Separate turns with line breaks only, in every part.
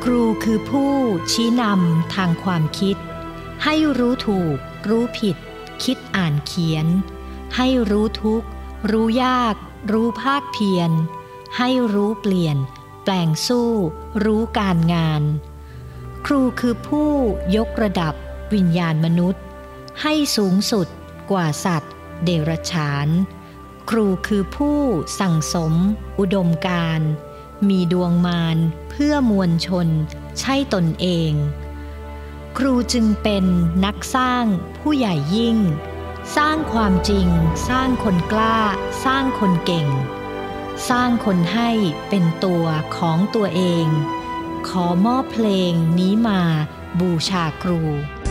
ครูคือผู้ชี้นำทางความคิดให้รู้ถูกรู้ผิดคิดอ่านเขียนให้รู้ทุกข์รู้ยากรู้ภาคเพียรให้รู้เปลี่ยนแปลงสู้รู้การงานครูคือผู้ยกระดับวิญญาณมนุษย์ให้สูงสุดกว่าสัตว์เดรัจฉานครูคือผู้สั่งสมอุดมการณ์มีดวงมารเพื่อมวลชนใช่ตนเองครูจึงเป็นนักสร้างผู้ใหญ่ยิ่งสร้างความจริงสร้างคนกล้าสร้างคนเก่งสร้างคนให้เป็นตัวของตัวเองขอมอบเพลงนี้มาบูชาครู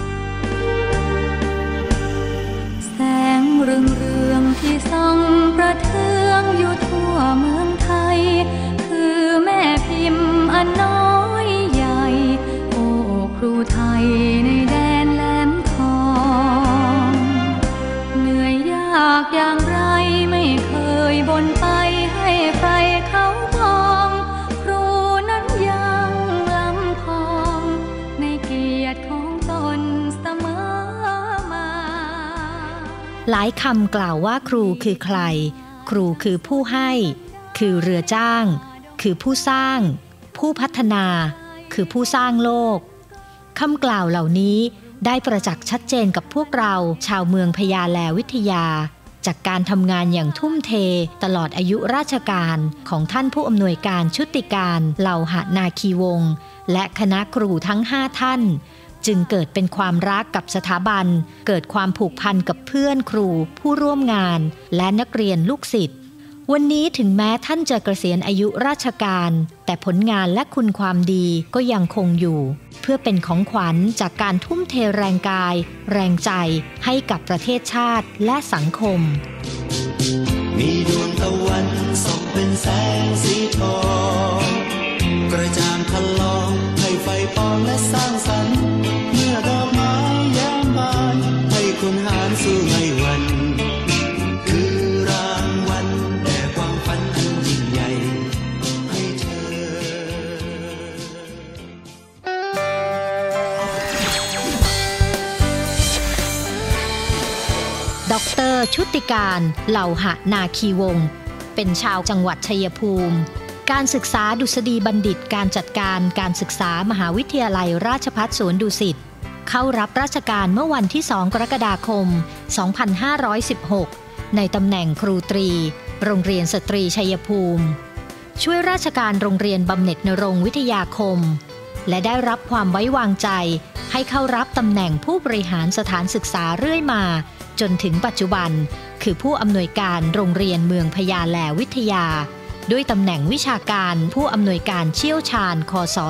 แสงเรืองที่ส่องประเทืองอยู่ทั่วเมืองไทยคือแม่พิมพ์อันน้อยใหญ่โอ้ครูไทยในแดนแหลมทองเหนื่อยยากอย่างไรไม่เคยบ่นไปให้ใครเขามองครูนั้นยังล้ำพองในเกียรติของตนเสมอมา
หลายคำกล่าวว่าครูคือใครครูคือผู้ให้คือเรือจ้างคือผู้สร้างผู้พัฒนาคือผู้สร้างโลกคำกล่าวเหล่านี้ได้ประจักษ์ชัดเจนกับพวกเราชาวเมืองพญาแลวิทยาจากการทำงานอย่างทุ่มเทตลอดอายุราชการของท่านผู้อำนวยการชุติการเหล่าหนาคีวงศ์และคณะครูทั้ง5ท่านจึงเกิดเป็นความรักกับสถาบันเกิดความผูกพันกับเพื่อนครูผู้ร่วมงานและนักเรียนลูกศิษย์วันนี้ถึงแม้ท่านจะเกษียณอายุราชการแต่ผลงานและคุณความดีก็ยังคงอยู่เพื่อเป็นของขวัญจากการทุ่มเทแรงกายแรงใจให้กับประเทศชาติและสังคม
มีดวงตะวันส่องเป็นแสงสีทองกระจ่างทะลองให้ไฟปองและสร้างสรรค์เมื่อดอกไม้แย้มบานให้คนหารสู้ไม่หวั่นคือรางวัลแด่ความฝันอันยิ่งใหญ่ให้เธอ
ดร.ชุติการเหล่าหนาคีวงศ์เป็นชาวจังหวัดชัยภูมิการศึกษาดุษฎีบัณฑิตการจัดการการศึกษามหาวิทยาลัยราชภัฏสวนดุสิตเข้ารับราชการเมื่อวันที่2 กรกฎาคม 2516ในตำแหน่งครูตรีโรงเรียนสตรีชัยภูมิช่วยราชการโรงเรียนบำเหน็จนรงค์วิทยาคมและได้รับความไว้วางใจให้เข้ารับตำแหน่งผู้บริหารสถานศึกษาเรื่อยมาจนถึงปัจจุบันคือผู้อำนวยการโรงเรียนเมืองพญาแลวิทยาด้วยตำแหน่งวิชาการผู้อำนวยการเชี่ยวชาญคศ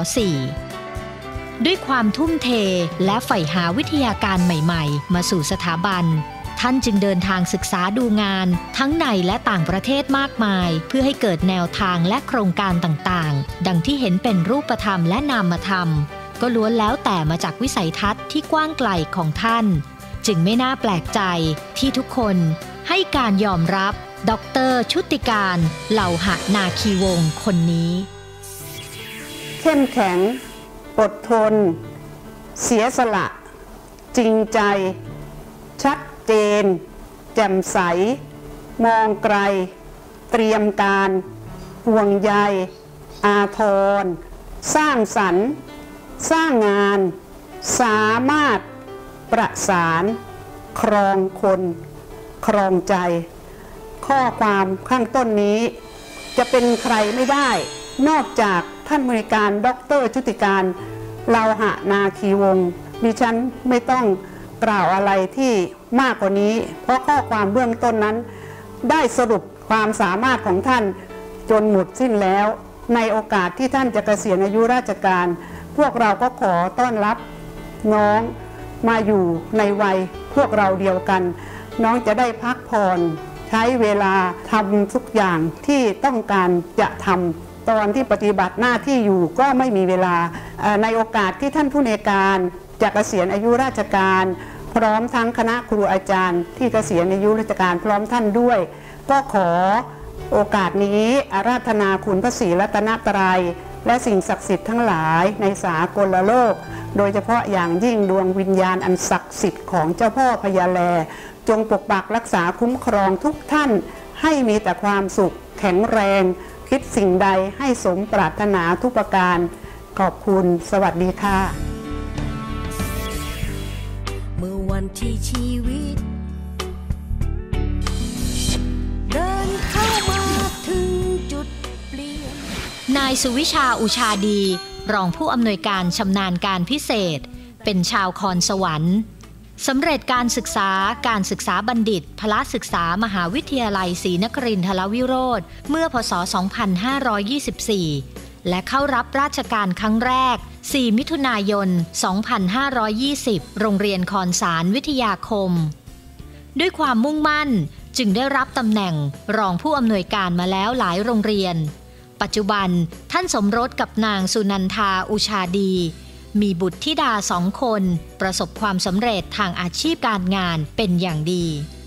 4ด้วยความทุ่มเทและใฝ่หาวิทยาการใหม่ๆมาสู่สถาบันท่านจึงเดินทางศึกษาดูงานทั้งในและต่างประเทศมากมายเพื่อให้เกิดแนวทางและโครงการต่างๆดังที่เห็นเป็นรูปธรรมและนามธรรมก็ล้วนแล้วแต่มาจากวิสัยทัศน์ที่กว้างไกลของท่านจึงไม่น่าแปลกใจที่ทุกคนให้การยอมรับดร.ชุติการเหล่าหนาคีวงศ์คนนี้
เข้มแข็งอดทนเสียสละจริงใจชัดเจนแจ่มใสมองไกลเตรียมการห่วงใยอาทรสร้างสรรค์สร้างงานสามารถประสานครองคนครองใจข้อความข้างต้นนี้จะเป็นใครไม่ได้นอกจากท่านผู้อำนวยการดร.ชุติการเหล่าหนาคีวงศ์ดิฉันไม่ต้องกล่าวอะไรที่มากกว่านี้เพราะข้อความเบื้องต้นนั้นได้สรุปความสามารถของท่านจนหมดสิ้นแล้วในโอกาสที่ท่านจะเกษียณอายุราชการพวกเราก็ขอต้อนรับน้องมาอยู่ในวัยพวกเราเดียวกันน้องจะได้พักผ่อนใช้เวลาทำทุกอย่างที่ต้องการจะทำตอนที่ปฏิบัติหน้าที่อยู่ก็ไม่มีเวลาในโอกาสที่ท่านผู้อำนวยการจะเกษียณอายุราชการพร้อมทั้งคณะครูอาจารย์ที่เกษียณอายุราชการพร้อมท่านด้วยก็ขอโอกาสนี้อาราธนาคุณพระศรีรัตนตรัยและสิ่งศักดิ์สิทธิ์ทั้งหลายในสากลโลกโดยเฉพาะอย่างยิ่งดวงวิญญาณอันศักดิ์สิทธิ์ของเจ้าพ่อพญาแลจงปกปักรักษาคุ้มครองทุกท่านให้มีแต่ความสุขแข็งแรงคิดสิ่งใดให้สมปรารถนาทุกประการขอบคุณสวัสดีค่ะ
เมื่อวันที่ชีวิตเดินเข้ามาถึงจุดเปลี่ยน
นายสุวิชาอุชาดีรองผู้อำนวยการชำนาญการพิเศษเป็นชาวคอนสวรรค์สำเร็จการศึกษาบัณฑิตพละศึกษามหาวิทยาลัยศรีนครินทรวิโรธเมื่อพศ 2524 และเข้ารับราชการครั้งแรก 4 มิถุนายน 2520 โรงเรียนคอนสารวิทยาคมด้วยความมุ่งมั่นจึงได้รับตำแหน่งรองผู้อำนวยการมาแล้วหลายโรงเรียนปัจจุบันท่านสมรสกับนางสุนันทาอุชาดีมีบุตรธิดา2 คนประสบความสำเร็จทางอาชีพการงานเป็นอย่างดี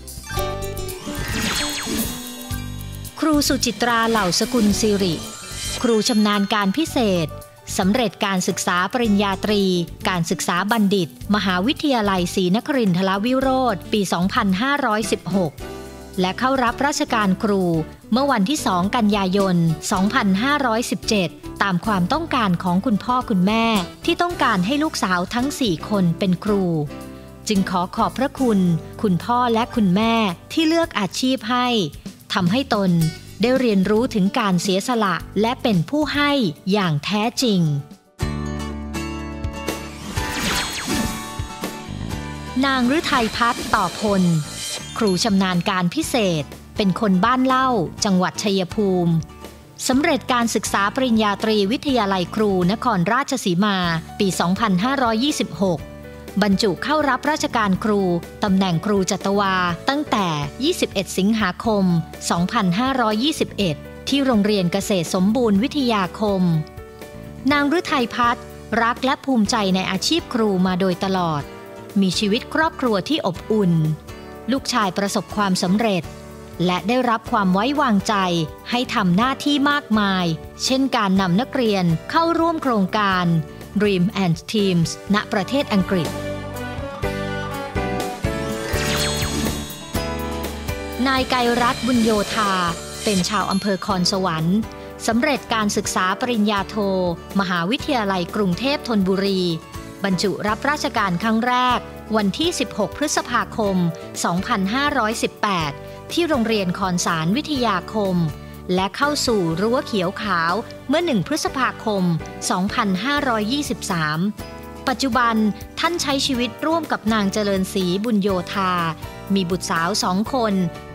ครูสุจิตราเหล่าสกุลสิริครูชำนาญการพิเศษสำเร็จการศึกษาปริญญาตรีการศึกษาบัณฑิตมหาวิทยาลัยศรีนครินทรวิโรธปี 2516 และเข้ารับราชการครูเมื่อวันที่ 2 กันยายน 2517 ตามความต้องการของคุณพ่อคุณแม่ที่ต้องการให้ลูกสาวทั้ง 4 คนเป็นครูจึงขอบพระคุณคุณพ่อและคุณแม่ที่เลือกอาชีพให้ทำให้ตนได้เรียนรู้ถึงการเสียสละและเป็นผู้ให้อย่างแท้จริงนางฤทัยพัฒน์ต่อพลครูชำนาญการพิเศษเป็นคนบ้านเล่าจังหวัดชัยภูมิสำเร็จการศึกษาปริญญาตรีวิทยาลัยครูนครราชสีมาปี 2526 บรรจุเข้ารับราชการครูตำแหน่งครูจัตวาตั้งแต่ 21 สิงหาคม 2521 ที่โรงเรียนเกษตรสมบูรณ์วิทยาคมนางฤทัยพัฒน์รักและภูมิใจในอาชีพครูมาโดยตลอดมีชีวิตครอบครัวที่อบอุ่นลูกชายประสบความสำเร็จและได้รับความไว้วางใจให้ทำหน้าที่มากมายเช่นการนำนักเรียนเข้าร่วมโครงการ Dream and Teams ณ ประเทศอังกฤษนายไกรรัตน์บุญโยธาเป็นชาวอำเภอคอนสวรรค์สำเร็จการศึกษาปริญญาโทมหาวิทยาลัยกรุงเทพธนบุรีบรรจุรับราชการครั้งแรกวันที่ 16 พฤษภาคม 2518 ที่โรงเรียนคอนสารวิทยาคมและเข้าสู่รั้วเขียวขาวเมื่อ 1 พฤษภาคม 2523 ปัจจุบันท่านใช้ชีวิตร่วมกับนางเจริญศรีบุญโยธามีบุตรสาว 2 คน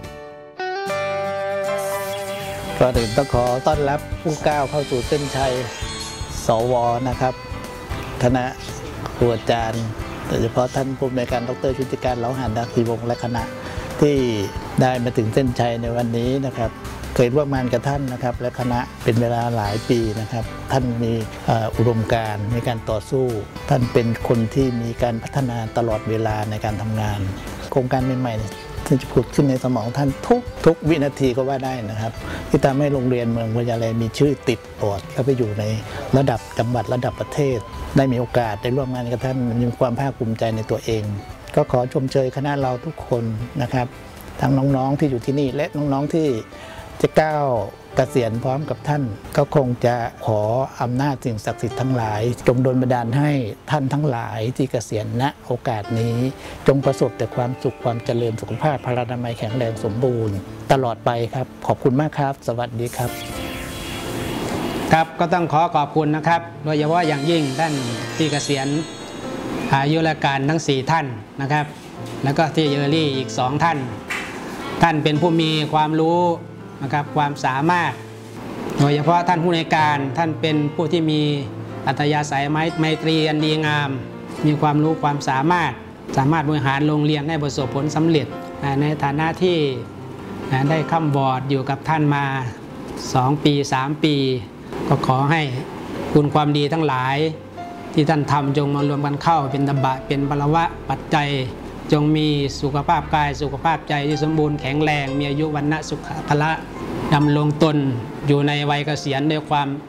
ก่อนอื่นต้องขอต้อนรับผู้ก้าวเข้าสู่เส้นชัยสวนะครับคณะครูอาจารย์โดยเฉพาะท่านผู้อำนวยการดร.ชุติการเหลาหานดาคีวงศ์และคณะที่ได้มาถึงเส้นชัยในวันนี้นะครับเคยร่วมงานกับท่านนะครับและคณะเป็นเวลาหลายปีนะครับท่านมีอุดมการณ์ในการต่อสู้ท่านเป็นคนที่มีการพัฒนาตลอดเวลาในการทำงานโครงการใหม่ๆที่จะผุดขึ้นในสมองท่านทุกวินาทีก็ว่าได้นะครับที่ทำให้โรงเรียนเมืองพญาไลมีชื่อติดบอร์ดเข้าไปอยู่ในระดับจังหวัดระดับประเทศได้มีโอกาสได้ร่วมงานกับท่านมีความภาคภูมิใจในตัวเองก็ขอชมเชยคณะเราทุกคนนะครับทั้งน้องๆที่อยู่ที่นี่และน้องๆที่จะก้าวเกษียณพร้อมกับท่านก็คงจะขออำนาจสิ่งศักดิ์สิทธิ์ทั้งหลายจงดลบันดาลให้ท่านทั้งหลายที่เกษียณณโอกาสนี้จงประสบแต่ความสุขความเจริญสุขภาพพลานามัยแข็งแรงสมบูรณ์ตลอดไปครับขอบคุณมากครับสวัสดีครับ
ครับก็ต้องขอบคุณนะครับโดยเฉพาะอย่างยิ่งท่านที่เกษียณอายุราชการทั้ง4ท่านนะครับแล้วก็ที่เยอรี่อีก2ท่านเป็นผู้มีความรู้นะครับความสามารถโดยเฉพาะท่านผู้ในการท่านเป็นผู้ที่มีอัธยาศัยไมตรีอันดีงามมีความรู้ความสามารถบริหารโรงเรียนให้ประสบผลสำเร็จในฐานะที่ได้ค้ำบอร์ดอยู่กับท่านมา2 ปี 3 ปีก็ขอให้คุณความดีทั้งหลายที่ท่านทำจงมารวมกันเข้าเป็นตบะเป็นพลวะปัจจัยจงมีสุขภาพกายสุขภาพใจที่สมบูรณ์แข็งแรงมีอายุวรรณะสุขภละดำรงตนอยู่ในวัยเกษียณด้วยความ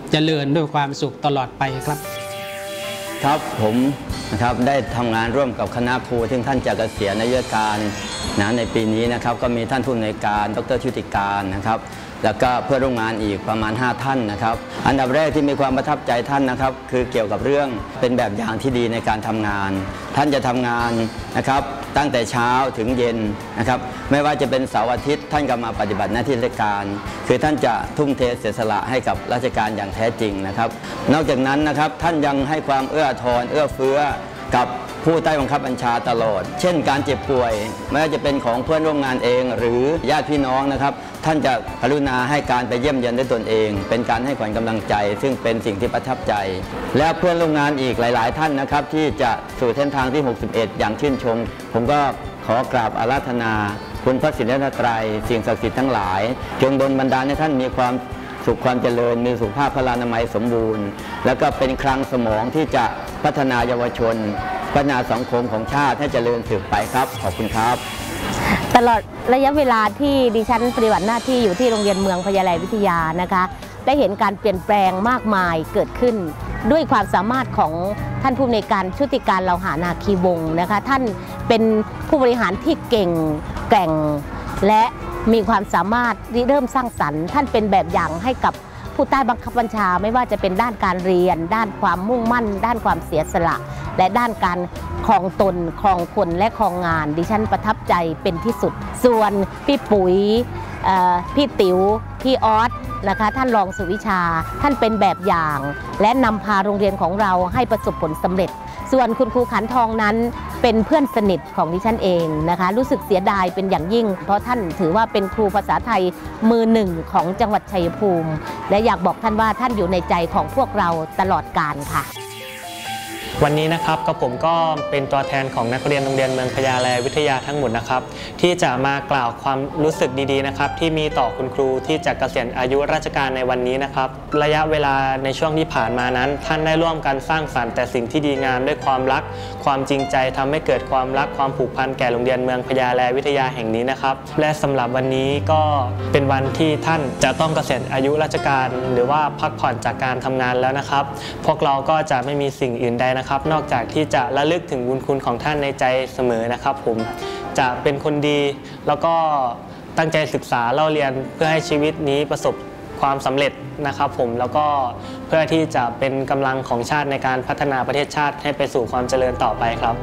เจริญด้วยความสุขตลอดไปครับ
ครับผมนะครับได้ทำงานร่วมกับคณะครูซึ่งท่านจะเกษียณอายุการในปีนี้นะครับก็มีท่านผู้อำนวยการดร.ชุติการนะครับแล้วก็เพื่อนร่วมงานอีกประมาณ5ท่านนะครับอันดับแรกที่มีความประทับใจท่านนะครับคือเกี่ยวกับเรื่องเป็นแบบอย่างที่ดีในการทำงานท่านจะทำงานนะครับตั้งแต่เช้าถึงเย็นนะครับไม่ว่าจะเป็นเสาร์อาทิตย์ท่านก็มาปฏิบัติหน้าที่ราชการคือท่านจะทุ่มเทเสียสละให้กับราชการอย่างแท้จริงนะครับนอกจากนั้นนะครับท่านยังให้ความเอื้อทอนเอื้อเฟื้อกับผู้ใต้บังคับบัญชาตลอดเช่นการเจ็บป่วยไม่ว่าจะเป็นของเพื่อนร่วมงานเองหรือญาติพี่น้องนะครับท่านจะกรุณาให้การไปเยี่ยมเยียนด้วยตนเองเป็นการให้ขวัญกำลังใจซึ่งเป็นสิ่งที่ประทับใจและเพื่อนร่วมงานอีกหลายๆท่านนะครับที่จะสู่เส้นทางที่61อย่างชื่นชมผมก็ขอกราบอาราธนาคุณพระศรีรัตนตรัยสิ่งศักดิ์สิทธิ์ทั้งหลายจงดลบันดาลให้ท่านมีความสุขความเจริญมีสุขภาพพลานามัยสมบูรณ์แล้วก็เป็นคลังสมองที่จะพัฒนาเยาวชนพัฒนาสังคมของชาติให้เจริญสืบไปครับขอบคุณครับ
ตลอดระยะเวลาที่ดิฉันปฏิบัติหน้าที่อยู่ที่โรงเรียนเมืองพญาไลวิทยานะคะได้เห็นการเปลี่ยนแปลงมากมายเกิดขึ้นด้วยความสามารถของท่านผู้อำนวยการชุติการเหล่าหานาคีวงศ์นะคะท่านเป็นผู้บริหารที่เก่งแกร่งและมีความสามารถริเริ่มสร้างสรรค์ท่านเป็นแบบอย่างให้กับผู้ใต้บังคับบัญชาไม่ว่าจะเป็นด้านการเรียนด้านความมุ่งมั่นด้านความเสียสละและด้านการครองตนครองคนและครองงานดิฉันประทับใจเป็นที่สุดส่วนพี่ปุ๋ยพี่ติ๋วพี่ออสนะคะท่านรองสุวิชาท่านเป็นแบบอย่างและนำพาโรงเรียนของเราให้ประสบผลสำเร็จส่วนคุณครูขันทองนั้นเป็นเพื่อนสนิทของดิฉันเองนะคะรู้สึกเสียดายเป็นอย่างยิ่งเพราะท่านถือว่าเป็นครูภาษาไทยมือหนึ่งของจังหวัดชัยภูมิและอยากบอกท่านว่าท่านอยู่ในใจของพวกเราตลอดกาลค่ะ
วันนี้นะครับกับผมก็เป็นตัวแทนของนักเรียนโรงเรียนเมืองพญาไลวิทยาทั้งหมดนะครับที่จะมากล่าวความรู้สึกดีๆนะครับที่มีต่อคุณครูที่จะเกษียณอายุราชการในวันนี้นะครับระยะเวลาในช่วงที่ผ่านมานั้นท่านได้ร่วมกันสร้างสรรค์แต่สิ่งที่ดีงามด้วยความรักความจริงใจทำให้เกิดความรักความผูกพันแก่โรงเรียนเมืองพญาไลวิทยาแห่งนี้นะครับและสำหรับวันนี้ก็เป็นวันที่ท่านจะต้องเกษียณอายุราชการหรือว่าพักผ่อนจากการทำงานแล้วนะครับพวกเราก็จะไม่มีสิ่งอื่นใดนอกจากที่จะระลึกถึงบุญคุณของท่านในใจเสมอนะครับผมจะเป็นคนดีแล้วก็ตั้งใจศึกษาเล่าเรียนเพื่อให้ชีวิตนี้ประสบความสำเร็จนะครับผมแล้วก็เพื่อที่จะเป็นกำลังของชาติในการพัฒนาประเทศชาติให้ไปสู่ความเจริญต่อไปครับ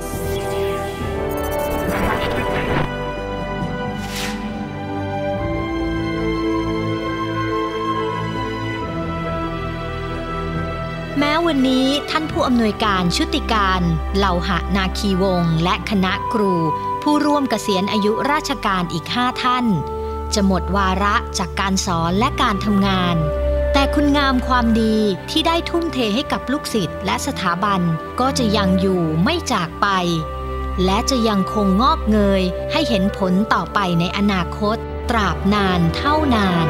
แม้วันนี้ท่านผู้อำนวยการชุติการเหล่าหนาคีวงศ์และคณะครูผู้ร่วมเกษียณอายุราชการอีก5ท่านจะหมดวาระจากการสอนและการทำงานแต่คุณงามความดีที่ได้ทุ่มเทให้กับลูกศิษย์และสถาบันก็จะยังอยู่ไม่จากไปและจะยังคงงอกเงยให้เห็นผลต่อไปในอนาคตตราบนานเท่านาน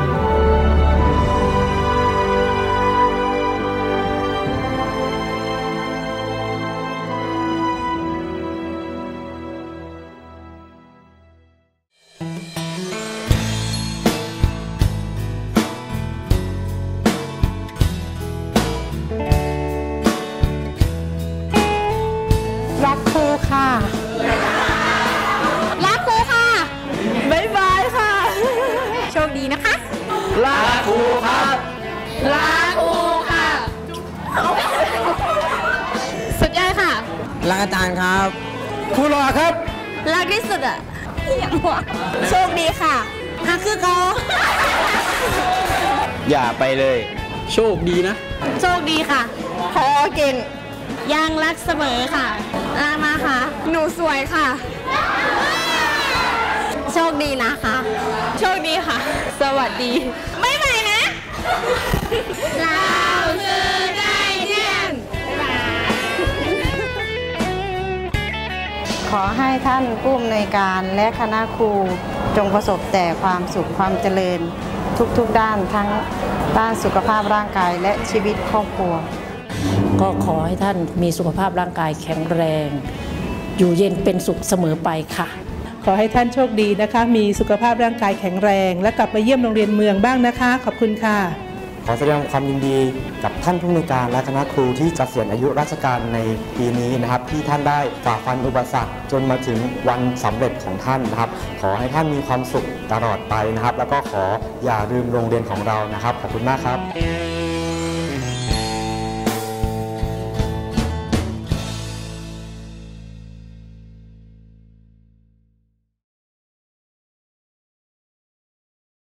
รักครูค่ะรักครูค่ะบ๊ายบายค่ะโชคดีนะคะ
รักครูครับ
รักครูค่ะสุดยอดค่ะ
รักอาจารย์ครับ
ครูหล่อครับ
รักที่สุดอ่ะอย่างหัวโชคดีค่ะฮักคือเขา
อย่าไปเลย
โชคดีนะ
โชคดีค่ะพอเก่งยังรักเสมอค่ะมาค่ะหนูสวยค่ะโชคดีนะคะโชคดีค่ะสวัสดีไม่ไปนะเราคือได้เที่ยง
ขอให้ท่านผู้อำนวยการและคณะครูจงประสบแต่ความสุขความเจริญทุกด้านทั้งด้านสุขภาพร่างกายและชีวิตครอบครัว
ก็ขอให้ท่านมีสุขภาพร่างกายแข็งแรงอยู่เย็นเป็นสุขเสมอไปค่ะ
ขอให้ท่านโชคดีนะคะมีสุขภาพร่างกายแข็งแรงและกลับมาเยี่ยมโรงเรียนเมืองบ้างนะคะขอบคุณค่ะขอแสดงความยินดีกับท่านผู้อำนวยการและคณะครูที่เกษียณอายุราชการในปีนี้นะครับที่ท่านได้ฝ่าฟันอุปสรรคจนมาถึงวันสำเร็จของท่านนะครับขอให้ท่านมีความสุขตลอดไปนะครับแล้วก็ขออย่าลืมโรงเรียนของเรานะครับขอบคุณมากครับ